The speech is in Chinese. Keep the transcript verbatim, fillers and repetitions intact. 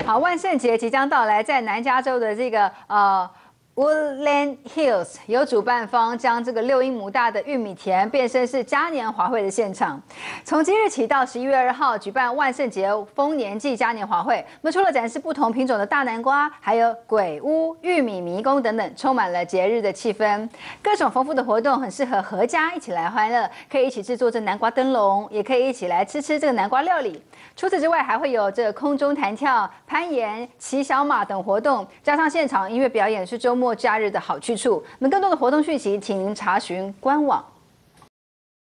好，万圣节即将到来，在南加州的这个呃。Woodland Hills 有主办方将这个六英亩大的玉米田变身是嘉年华会的现场。从即日起到十一月二号举办万圣节丰年祭嘉年华会。那么除了展示不同品种的大南瓜，还有鬼屋、玉米迷宫等等，充满了节日的气氛。各种丰富的活动很适合合家一起来欢乐，可以一起制作这南瓜灯笼，也可以一起来吃吃这个南瓜料理。除此之外，还会有这个空中弹跳、攀岩、骑小马等活动，加上现场音乐表演，是周末假日的好去处。那么更多的活动讯息，请您查询官网。